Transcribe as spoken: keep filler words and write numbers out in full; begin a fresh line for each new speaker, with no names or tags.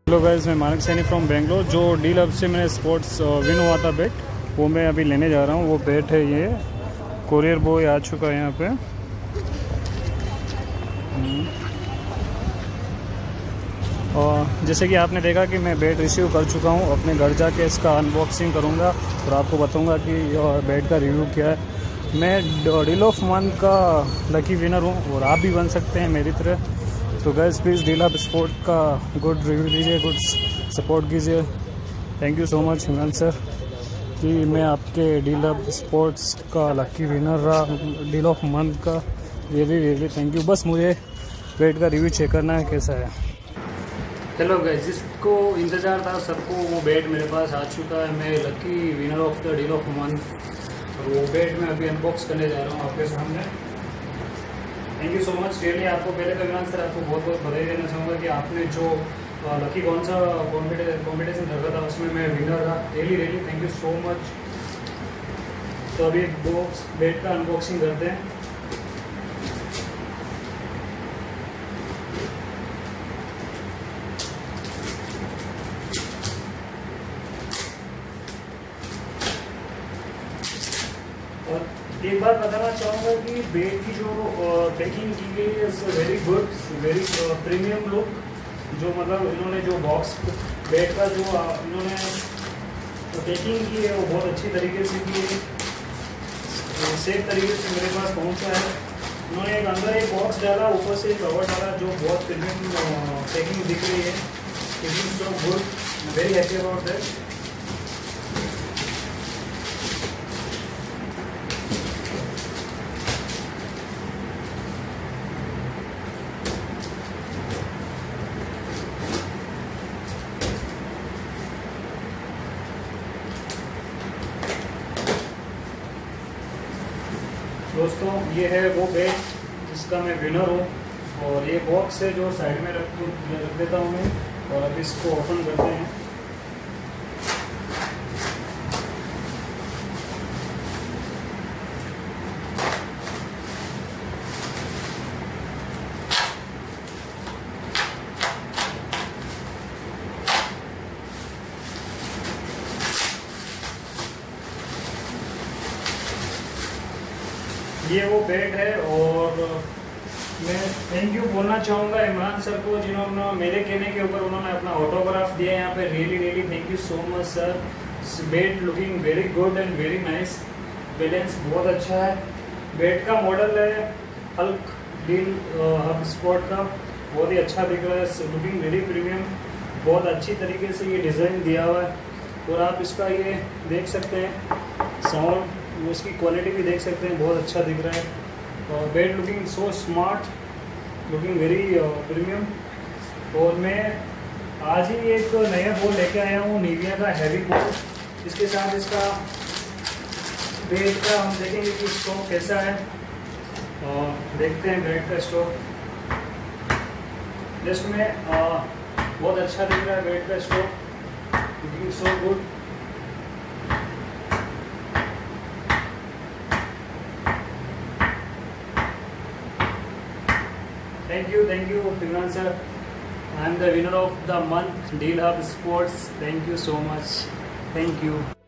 Hello guys, मैं मानक Saini from Bangalore. जो डील हब से मैंने स्पोर्ट्स विन हुआ था बैट, वो मैं अभी लेने जा रहा हूँ। वो बैट है, ये कोरियर बॉय आ चुका है यहाँ पे। और जैसे कि आपने देखा कि मैं बैट रिसीव कर चुका हूँ। अपने घर जाके इसका अनबॉक्सिंग करूँगा और आपको बताऊँगा कि बैट का रिव्यू क्या है। मैं डील ऑफ मंथ का लकी विनर हूँ और आप भी बन सकते हैं मेरी तरह। तो guys please deal hub sport का गुड रिव्यू दीजिए, गुड सपोर्ट कीजिए। Thank you so much Himansh sir कि मैं आपके डील हब स्पोर्ट्स का लकी विनर रहा, डील ऑफ मंथ का। Really really thank you. बस मुझे बैट का रिव्यू चेक करना है कैसा है। हेलो गाइस, जिसको इंतज़ार था सबको, वो बैट मेरे पास आ चुका है। मैं lucky winner of the deal of month, और वो बैट मैं अभी अनबॉक्स करने जा रहा हूँ आपके सामने। Thank you so much. Really आपको पहले तो हिमांश सर आपको बहुत बहुत बधाई देना चाहूँगा कि आपने जो लकी कौन सा कॉम्पिटिशन रखा था उसमें मैं विनर रहा। Really really thank you so much. तो अभी बॉक्स बैट का अनबॉक्सिंग करते हैं। और एक बात बताना चाहूँगा कि बैट की जो पैकिंग की गई है it's very good, very premium look. जो मतलब इन्होंने जो बॉक्स बैट का जो इन्होंने पैकिंग की है वो बहुत अच्छी तरीके से की है, सेफ तरीके से मेरे पास पहुँचा है। उन्होंने एक अंदर एक बॉक्स डाला, ऊपर से एक कवर डाला, जो बहुत प्रीमियम पैकिंग दिख रही है। It is so good, very happy about that. दोस्तों, ये है वो बैट जिसका मैं विनर हूँ, और ये बॉक्स है जो साइड में रख रख देता हूँ मैं। और अब इसको ओपन करते हैं। ये वो बैट है, और मैं थैंक यू बोलना चाहूँगा इमरान सर को, जिन्होंने मेरे कहने के ऊपर उन्होंने अपना ऑटोग्राफ दिया यहाँ पे। Really really thank you so much sir. Bat looking very good and very nice, balance बहुत अच्छा है। बैट का मॉडल है हल्क डील हब स्पोर्ट का, बहुत ही अच्छा दिख रहा है, लुकिंग वेरी प्रीमियम। बहुत अच्छी तरीके से ये डिज़ाइन दिया हुआ है, और आप इसका ये देख सकते हैं साउंड, उसकी क्वालिटी भी देख सकते हैं, बहुत अच्छा दिख रहा है। और bat looking so smart, looking very premium. और मैं आज ही एक नया बॉल लेके आया हूँ, निविया का हैवी बॉल। इसके साथ इसका बैट का हम देखेंगे कि स्ट्रोक कैसा है, और देखते हैं बैट का स्ट्रोक। जस्ट में आ, बहुत अच्छा दिख रहा है बैट का stroke, looking so good. Thank you, thank you, Imran sir. I am the winner of the month, Deal Hub Sports. Thank you so much. Thank you.